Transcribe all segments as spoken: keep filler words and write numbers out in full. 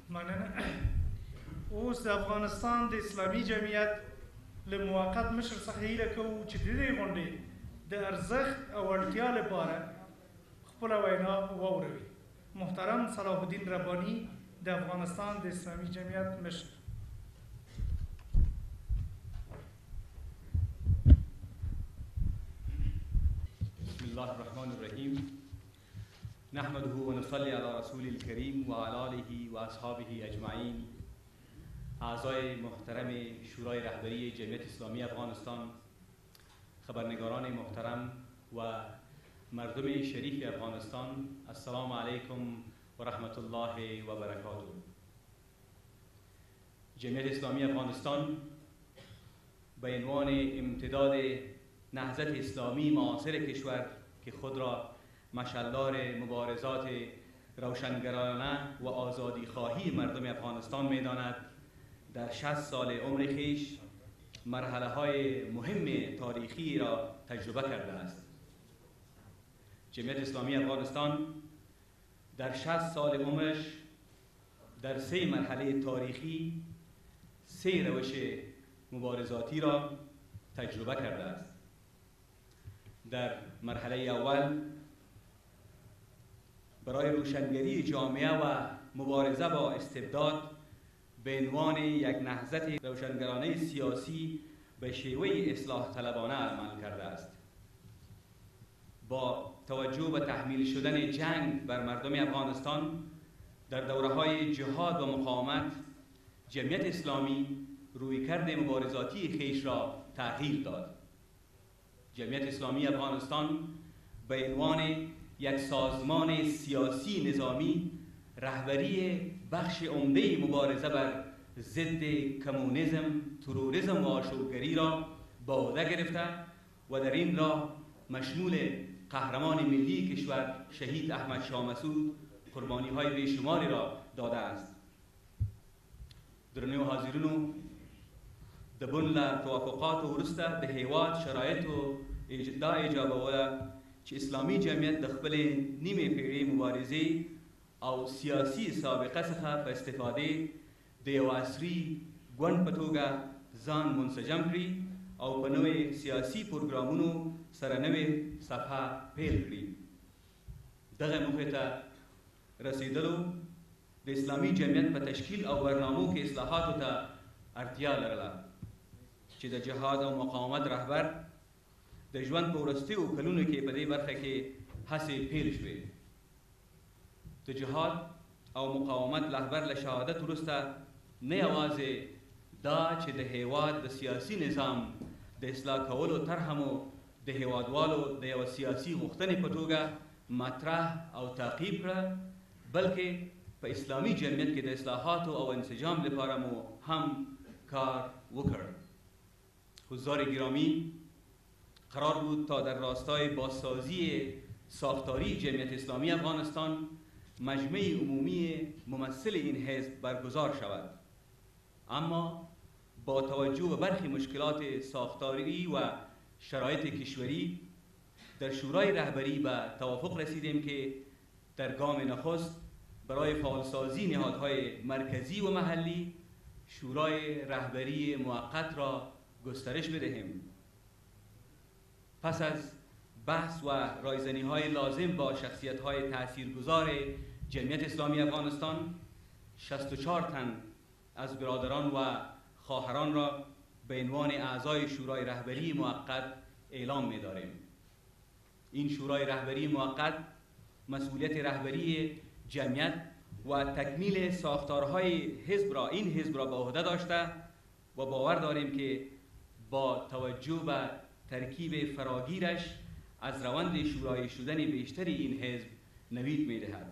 مننه. اوس د افغانستان د اسلامي جمعیت له موقت مشر څخه هیله کوو چې د دې غونډې د ارزښت او اړتیا لپاره خپله وینا واوروي. محترم صلاح الدین ربانی د افغانستان د اسلامي جمعیت مشر. بسم الله الرحمن الرحیم. نحمده و نصلی علی رسول الکریم و علی آله و اصحابه اجمعین. اعضای محترم شورای رهبری جمعیت اسلامی افغانستان، خبرنگاران محترم و مردم شریف افغانستان، السلام علیکم و رحمت الله و برکاته. جمعیت اسلامی افغانستان به عنوان امتداد نهضت اسلامی معاصر کشور که خود را مشعلدار مبارزات روشنگرانه و آزادی خواهی مردم افغانستان می‌داند، در شصت سال عمر خویش مرحله های مهم تاریخی را تجربه کرده است. جمعیت اسلامی افغانستان در شصت سال عمرش در سه مرحله تاریخی سه روش مبارزاتی را تجربه کرده است. در مرحله اول برای روشنگری جامعه و مبارزه با استبداد به عنوان یک نهضت روشنگرانه سیاسی به شیوه اصلاح طلبانه عمل کرده است. با توجه به تحمیل شدن جنگ بر مردم افغانستان در دوره‌های جهاد و مقاومت، جمعیت اسلامی رویکرد مبارزاتی خویش را تغییر داد. جمعیت اسلامی افغانستان به عنوان یک سازمان سیاسی نظامی رهبری بخش عمده مبارزه بر ضد کمونیسم، تروریسم و آشوبگری را به عهده گرفته و در این راه مشمول قهرمان ملی کشور شهید احمد شاه مسعود قربانی های بیشماری را داده است. درنو حاضرینو، دبن له توافقات ورسته د هیواد شرایطو دا اجابه وله چې اسلامي جمعیت د خپل نیمه پیړۍ مبارزې او سیاسي سابقه څخه په استفاده د یو عصري ګوند په توګه ځان منسجم کړي او په نوې سیاسي پروګرامونو سره نوې صفحه پیل کړي. دغه موخې ته رسیدلو د اسلامي جمعیت په تشکیل او برنامو کې اصلاحاتو ته اړتیا لرله چې د جهاد او مقاومت رهبر د ژوند په وروستیو کلونو کې په دې برخه کې هڅې پیل شوې. د جهاد او مقاومت رهبر له شهادت وروسته نه یوازې دا چې د هیواد د سیاسي نظام د اصلاح کولو طرحه مو د هیوادوالو د یو سیاسي غوښتنې په توګه مطرح او تعقیب کړه، بلکې په اسلامي جمعیت کې د اصلاحاتو او انسجام لپاره مو هم کار وکړ. حضار گرامی، قرار بود تا در راستای بازسازی ساختاری جمعیت اسلامی افغانستان مجمع عمومی ممثل این حزب برگزار شود، اما با توجه به برخی مشکلات ساختاری و شرایط کشوری در شورای رهبری به توافق رسیدیم که در گام نخست برای فعالسازی نهادهای مرکزی و محلی شورای رهبری موقت را گسترش بدهیم. پس از بحث و رایزنی های لازم با شخصیت های تاثیرگذار جمعیت اسلامی افغانستان، شصت و چهار تن از برادران و خواهران را به عنوان اعضای شورای رهبری موقت اعلام می داریم. این شورای رهبری موقت مسئولیت رهبری جمعیت و تکمیل ساختارهای حزب را این حزب را به عهده داشته و باور داریم که با توجه به ترکیب فراگیرش از روند شورای شدن بیشتری این حزب نوید می دهد.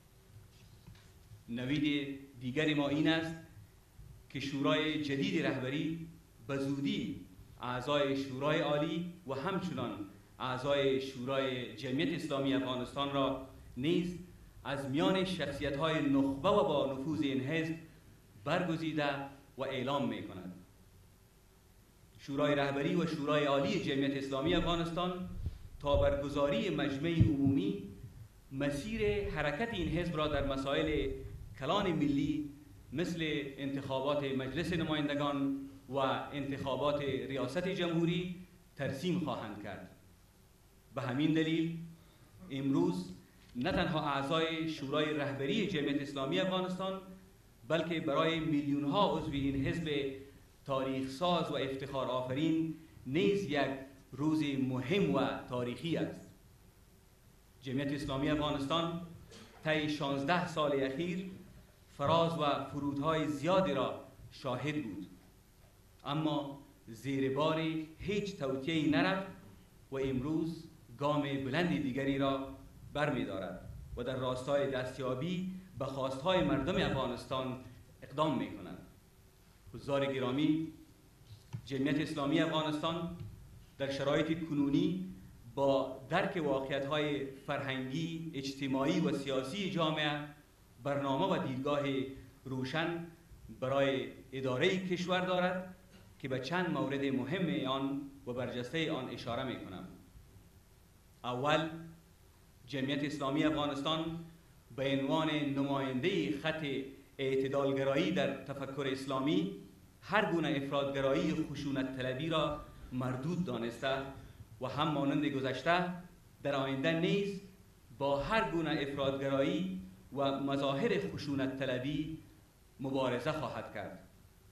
نوید دیگری ما این است که شورای جدید رهبری به زودی اعضای شورای عالی و همچنان اعضای شورای جمعیت اسلامی افغانستان را نیز از میان شخصیت‌های نخبه و با نفوذ این حزب برگزیده و اعلام می کند. شورای رهبری و شورای عالی جمعیت اسلامی افغانستان تا برگزاری مجمع عمومی مسیر حرکت این حزب را در مسائل کلان ملی مثل انتخابات مجلس نمایندگان و انتخابات ریاست جمهوری ترسیم خواهند کرد. به همین دلیل امروز نه تنها اعضای شورای رهبری جمعیت اسلامی افغانستان بلکه برای میلیون ها عضو این حزب تاریخ ساز و افتخار آفرین نیز یک روز مهم و تاریخی است. جمعیت اسلامی افغانستان طی شانزده سال اخیر فراز و فرودهای زیادی را شاهد بود، اما زیر بار هیچ توطئه‌ای نرفت و امروز گام بلند دیگری را برمی‌دارد و در راستای دستیابی به خواستهای مردم افغانستان اقدام می‌کند. حضار گرامی، جمعیت اسلامی افغانستان در شرایط کنونی با درک واقعیت‌های فرهنگی، اجتماعی و سیاسی جامعه برنامه و دیدگاه روشن برای اداره کشور دارد که به چند مورد مهم آن و برجسته آن اشاره می‌کنم. اول، جمعیت اسلامی افغانستان به عنوان نماینده خط اعتدالگرایی در تفکر اسلامی هر گونه افراطگرایی خشونت طلبی را مردود دانسته و هم مانند گذشته در آینده نیز با هر گونه افراطگرایی و مظاهر خشونت طلبی مبارزه خواهد کرد.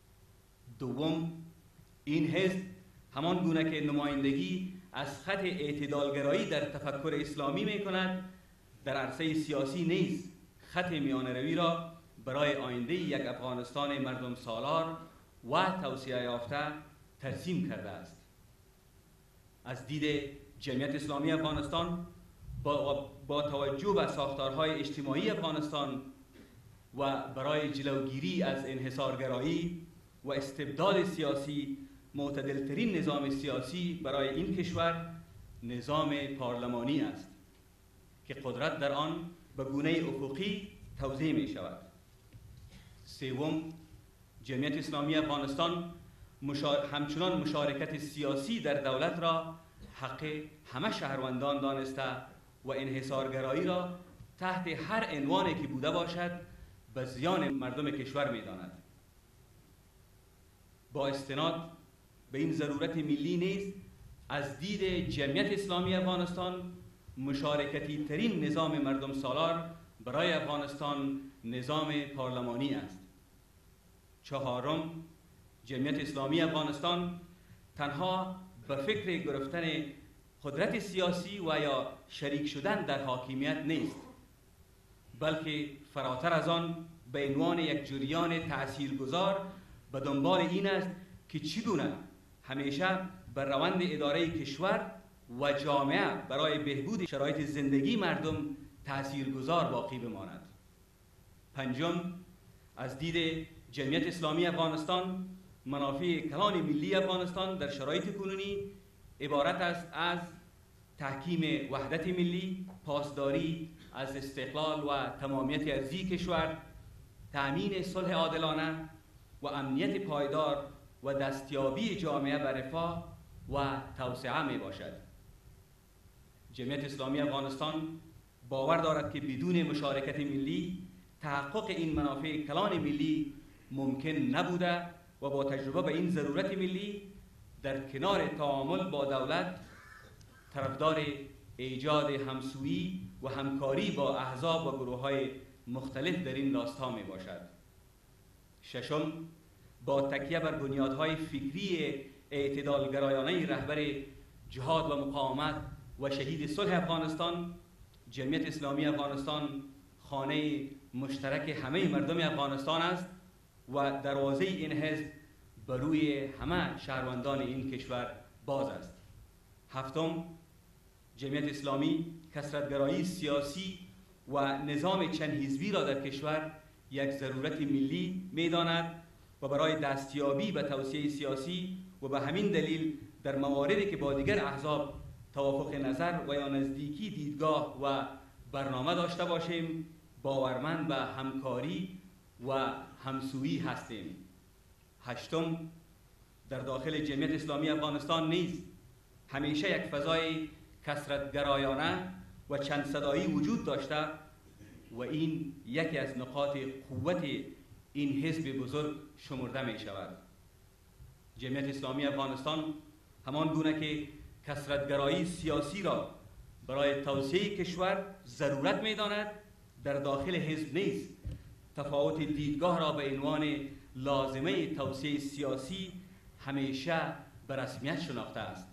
دوم، این حزب همان گونه که نمایندگی از خط اعتدالگرایی در تفکر اسلامی می کند، در عرصه سیاسی نیز خط میانه‌روی را برای آینده یک افغانستان مردم سالار و توسعه یافته ترسیم کرده است. از دید جمعیت اسلامی افغانستان با, با توجه به ساختارهای اجتماعی افغانستان و برای جلوگیری از انحصارگرایی و استبداد سیاسی، معتدلترین نظام سیاسی برای این کشور نظام پارلمانی است که قدرت در آن به گونه افقی توزیع می شود. سوم، جمعیت اسلامی افغانستان مشار... همچنان مشارکت سیاسی در دولت را حق همه شهروندان دانسته و انحصارگرایی را تحت هر عنوانی که بوده باشد به زیان مردم کشور می داند. با استناد به این ضرورت ملی نیز از دید جمعیت اسلامی افغانستان مشارکتی ترین نظام مردم سالار برای افغانستان نظام پارلمانی است. چهارم، جمعیت اسلامی افغانستان تنها به فکر گرفتن قدرت سیاسی و یا شریک شدن در حاکمیت نیست، بلکه فراتر از آن به عنوان یک جریان تأثیرگذار به دنبال این است که چگونه همیشه بر روند اداره کشور و جامعه برای بهبود شرایط زندگی مردم تأثیرگذار باقی بماند. پنجم، از دید جمعیت اسلامی افغانستان منافع کلان ملی افغانستان در شرایط کنونی عبارت است از تحکیم وحدت ملی، پاسداری از استقلال و تمامیت ارضی کشور، تأمین صلح عادلانه و امنیت پایدار و دستیابی جامعه به رفاه و توسعه می باشد. جمعیت اسلامی افغانستان باور دارد که بدون مشارکت ملی تحقق این منافع کلان ملی ممکن نبوده و با تجربه به این ضرورت ملی در کنار تعامل با دولت طرفدار ایجاد همسویی و همکاری با احزاب و گروه‌های مختلف در این راستا می باشد. ششم، با تکیه بر بنیادهای فکری اعتدالگرایانه رهبر جهاد و مقاومت و شهید صلح افغانستان، جمعیت اسلامی افغانستان خانه مشترک همه مردم افغانستان است و دروازه این حزب بر روی همه شهروندان این کشور باز است. هفتم، جمعیت اسلامی کثرت‌گرایی سیاسی و نظام چند حزبی را در کشور یک ضرورت ملی می‌داند و برای دستیابی به توسعه سیاسی و به همین دلیل در مواردی که با دیگر احزاب توافق نظر و یا نزدیکی دیدگاه و برنامه داشته باشیم، باورمند به همکاری و همسویی هستیم. هشتم، در داخل جمعیت اسلامی افغانستان نیز همیشه یک فضای کثرت‌گرایانه و چند صدایی وجود داشته و این یکی از نقاط قوت این حزب بزرگ شمرده می شود. جمعیت اسلامی افغانستان همان گونه که کثرت‌گرایی سیاسی را برای توسعه کشور ضرورت می داند، در داخل حزب نیز تفاوت دیدگاه را به عنوان لازمه توسعه سیاسی همیشه به رسمیت شناخته است.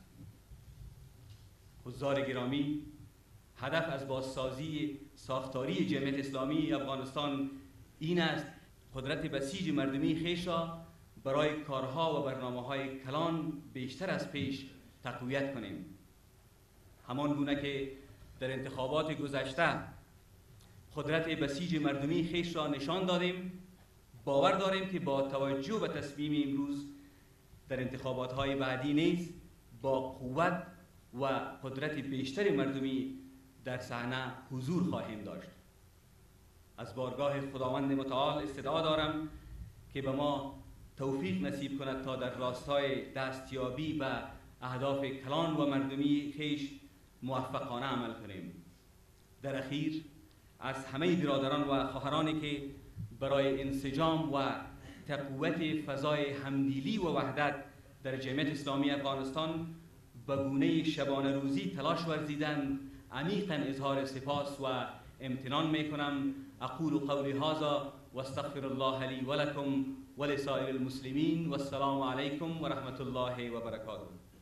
حضار گرامی، هدف از بازسازی ساختاری جمعیت اسلامی افغانستان این است قدرت بسیج مردمی خویش را برای کارها و برنامه‌های کلان بیشتر از پیش تقویت کنیم. همان گونه که در انتخابات گذشته قدرت بسیج مردمی خویش را نشان دادیم، باور داریم که با توجه به تصمیم امروز در انتخابات‌های بعدی نیز با قوت و قدرت بیشتر مردمی در صحنه حضور خواهیم داشت. از بارگاه خداوند متعال استدعا دارم که به ما توفیق نصیب کند تا در راستای دستیابی به اهداف کلان و مردمی خویش موفقانه عمل کنیم. در اخیر از همه برادران و خواهرانی که برای انسجام و تقویت فضای همدلی و وحدت در جمعیت اسلامی افغانستان به گونه شبانه روزی تلاش ورزیدند عمیقاً اظهار سپاس و امتنان میکنم. اقول قولی هذا و استغفر الله لی و لکم و لسائر المسلمین و السلام علیکم و رحمت الله و برکاته.